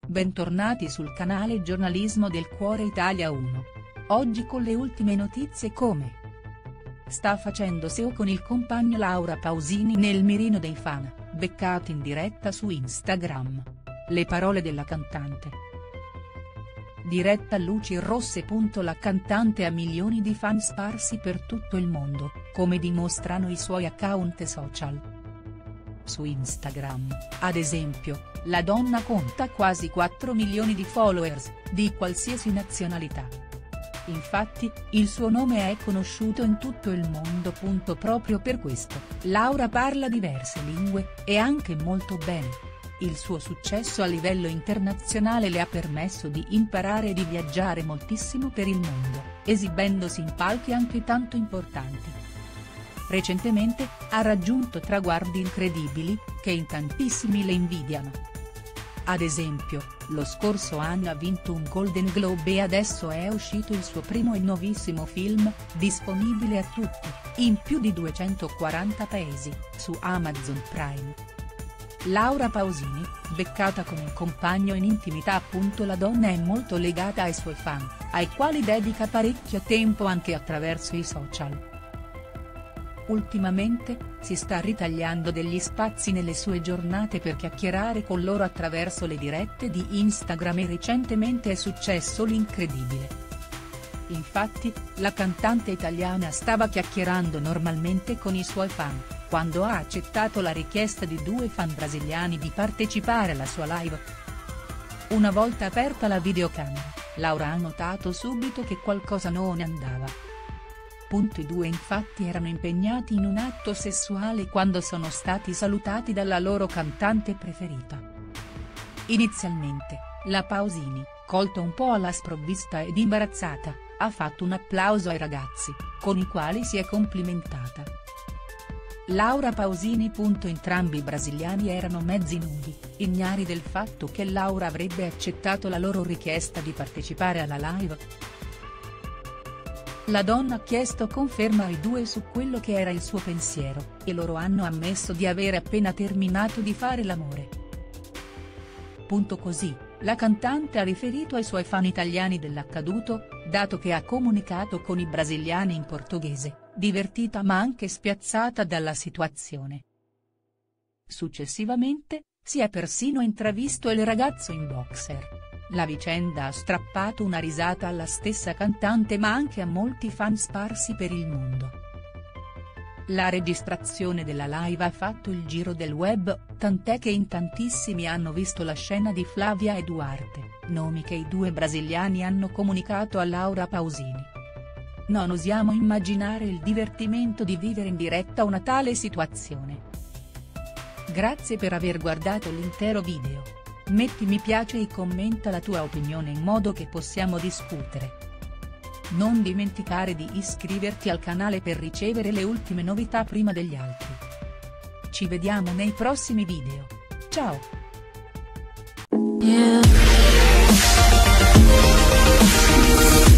Bentornati sul canale Giornalismo del Cuore Italia 1. Oggi con le ultime notizie come sta facendo SEO con il compagno Laura Pausini nel mirino dei fan, beccati in diretta su Instagram. Le parole della cantante. Diretta a luci rosse. La cantante ha milioni di fan sparsi per tutto il mondo, come dimostrano i suoi account social. Su Instagram, ad esempio, la donna conta quasi 4 milioni di followers, di qualsiasi nazionalità. Infatti, il suo nome è conosciuto in tutto il mondo. Proprio per questo, Laura parla diverse lingue, e anche molto bene. Il suo successo a livello internazionale le ha permesso di imparare e di viaggiare moltissimo per il mondo, esibendosi in palchi anche tanto importanti. Recentemente, ha raggiunto traguardi incredibili, che in tantissimi le invidiano. Ad esempio, lo scorso anno ha vinto un Golden Globe e adesso è uscito il suo primo e nuovissimo film, disponibile a tutti, in più di 240 paesi, su Amazon Prime. Laura Pausini, beccata con il compagno in intimità. La donna è molto legata ai suoi fan, ai quali dedica parecchio tempo anche attraverso i social. Ultimamente, si sta ritagliando degli spazi nelle sue giornate per chiacchierare con loro attraverso le dirette di Instagram e recentemente è successo l'incredibile. Infatti, la cantante italiana stava chiacchierando normalmente con i suoi fan, quando ha accettato la richiesta di due fan brasiliani di partecipare alla sua live. Una volta aperta la videocamera, Laura ha notato subito che qualcosa non andava. I due infatti erano impegnati in un atto sessuale quando sono stati salutati dalla loro cantante preferita. Inizialmente, la Pausini, colta un po' alla sprovvista ed imbarazzata, ha fatto un applauso ai ragazzi, con i quali si è complimentata. Laura Pausini. Entrambi i brasiliani erano mezzi nudi, ignari del fatto che Laura avrebbe accettato la loro richiesta di partecipare alla live. La donna ha chiesto conferma ai due su quello che era il suo pensiero, e loro hanno ammesso di avere appena terminato di fare l'amore. Così, la cantante ha riferito ai suoi fan italiani dell'accaduto, dato che ha comunicato con i brasiliani in portoghese, divertita ma anche spiazzata dalla situazione. Successivamente, si è persino intravisto il ragazzo in boxer. La vicenda ha strappato una risata alla stessa cantante ma anche a molti fan sparsi per il mondo. La registrazione della live ha fatto il giro del web, tant'è che in tantissimi hanno visto la scena di Flavia e Duarte, nomi che i due brasiliani hanno comunicato a Laura Pausini. Non osiamo immaginare il divertimento di vivere in diretta una tale situazione. Grazie per aver guardato l'intero video. Metti mi piace e commenta la tua opinione in modo che possiamo discutere. Non dimenticare di iscriverti al canale per ricevere le ultime novità prima degli altri. Ci vediamo nei prossimi video. Ciao!